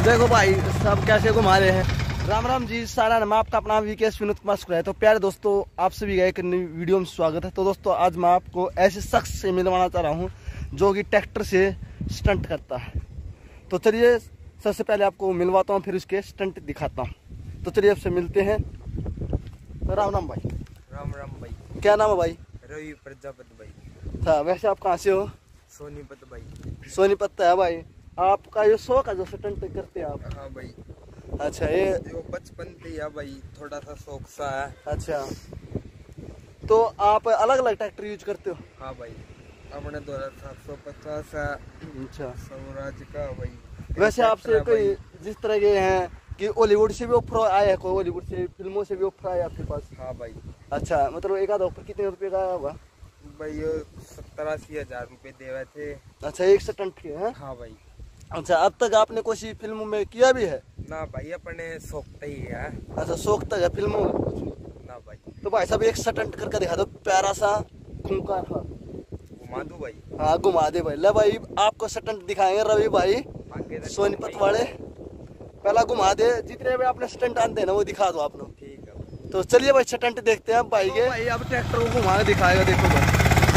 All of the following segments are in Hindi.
देखो भाई सब कैसे घुमा रहे हैं। राम राम जी, सारा नाम आपका अपना वीकेएस विनोद कुमार शुक्ला है। तो प्यारे दोस्तों, आप सभी का एक नई वीडियो में स्वागत है। तो दोस्तों आज मैं आपको ऐसे शख्स से मिलवाना चाह रहा हूँ जो कि ट्रैक्टर से स्टंट करता है। तो चलिए सबसे पहले आपको मिलवाता हूँ, फिर उसके स्टंट दिखाता हूँ। तो चलिए आपसे मिलते हैं। राम राम भाई। राम राम भाई। क्या नाम है भाई? रवि प्रजापति भाई। था वैसे आप कहाँ से हो? सोनीपत भाई। सोनीपत है भाई। आपका ये शौक है जो स्टंट करते हैं आप? हाँ भाई। अच्छा, ये जो बचपन से है भाई, थोड़ा सा शौक सा है। अच्छा, तो आप अलग अलग ट्रैक्टर यूज करते हो? हाँ भाई, अपने 2750 है। अच्छा, स्वराज का भाई। वैसे आपसे कोई जिस तरह के हैं कि हॉलीवुड से भी ऑफर आया है, कोई हॉलीवुड से फिल्मों से भी ऑफर आया आपके पास? हाँ भाई। अच्छा, मतलब एक आधा ऑफर कितने रुपए का आया होगा भाई? 70-80 हजार रुपए देवे थे। अच्छा, एक स्टंट के हैं? हाँ भाई। अच्छा, अब तक आपने कोई फिल्मों में किया भी है? ना भाई, अपने शौक ही है। अच्छा, शौक तक है, फिल्मों में कुछ नहीं? ना भाई। तो भाई साहब एक स्टंट करके दिखा दो, प्यारा सा खूंखार। घुमा दूं भाई? हाँ घुमा दे भाई। ले भाई आपको स्टंट दिखाएंगे रवि भाई सोनीपत वाले। पहला घुमा दे, जितने भी आपने स्टंट आते हैं ना वो दिखा दो आप लोग। ठीक है। तो चलिए भाई स्टंट देखते हैं भाई के। भाई अब ट्रैक्टर को घुमा के दिखाएगा, देखो भाई।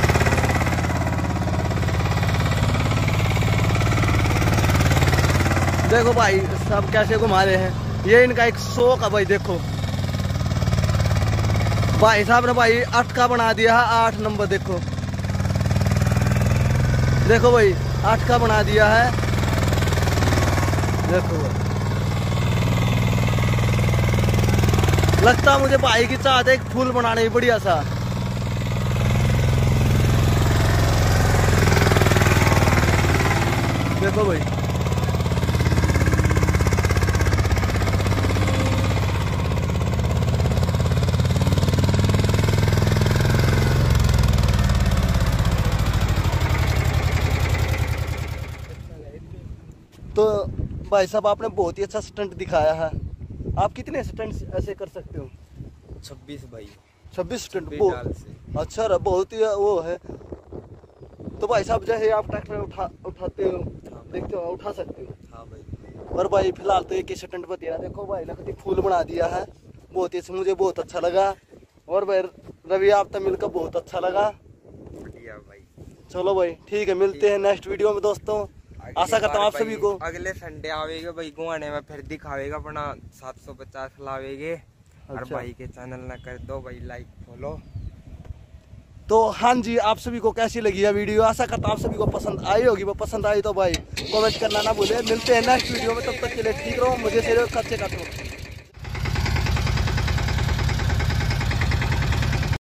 देखो भाई सब कैसे घुमा रहे हैं, ये इनका एक शौक है भाई। देखो भाई साहब ने भाई 8 का बना दिया है, 8 नंबर। देखो देखो भाई 8 का बना दिया है। देखो भाई, लगता मुझे भाई की चाहत है एक फूल बनाने की बढ़िया सा। देखो भाई तो भाई साहब आपने बहुत ही अच्छा स्टंट दिखाया है। आप कितने स्टंट ऐसे कर सकते हो? 26 भाई। 26 स्टंट? से। अच्छा रहा, बहुत ही वो है। तो भाई साहब जैसे आप ट्रैक्टर उठाते हो, देखते हो, उठा सकते हो? हाँ भाई। पर भाई फिलहाल तो एक ही स्टंट बता रहा। देखो भाई लगती फूल बना दिया है, बहुत ही मुझे बहुत अच्छा लगा। और भाई रवि आपसे मिलकर बहुत अच्छा लगा। बढ़िया भाई। चलो भाई ठीक है, मिलते हैं नेक्स्ट वीडियो में दोस्तों। आशा करता हूँ आप सभी को अगले संडे आवेगा भाई गुआने में, फिर दिखावेगा अपना 750 लावेगे। अच्छा। और भाई के चैनल ना कर दो भाई लाइक फॉलो। तो हाँ जी, आप सभी को कैसी लगी है वीडियो? आशा करता हूँ आप सभी को पसंद आई होगी। वो पसंद आई तो भाई कमेंट करना ना भूले। मिलते हैं नेक्स्ट वीडियो में, तब तक के लिए ठीक रहो, मुझे से कच्चे काटो।